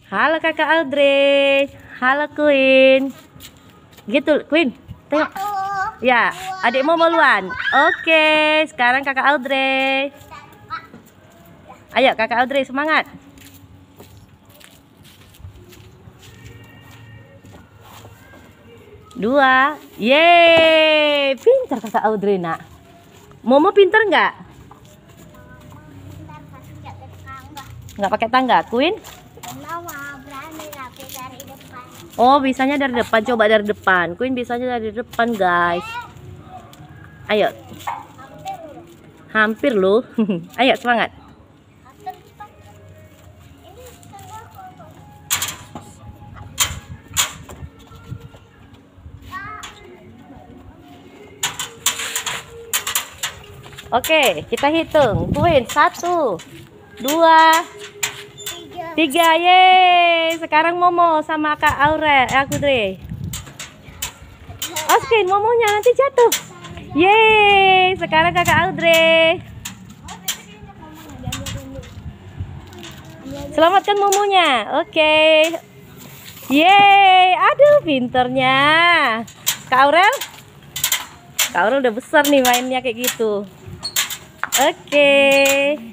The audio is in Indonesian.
Halo kakak Audrey. Halo Queen. Gitu Queen. Tengok. Ya, adik mau duluan. Oke, sekarang kakak Audrey. Ayo kakak Audrey semangat. Dua. Yeay, pintar kakak Audrey nak. Momo pintar nggak? Nggak pakai tangga, Queen? Oh, bisanya dari depan. Coba dari depan. Queen bisanya dari depan, guys. Ayo. Hampir loh. Ayo semangat. Oke, kita hitung. Queen, 1, 2, 3. Yeay. Sekarang Momo sama Kak Audrey. Queen, Momonya nanti jatuh. Yeay. Sekarang kakak Audrey. Selamatkan Momonya. Oke. Yeay. Aduh, pinternya. Kak Aurel udah besar nih mainnya kayak gitu. Oke.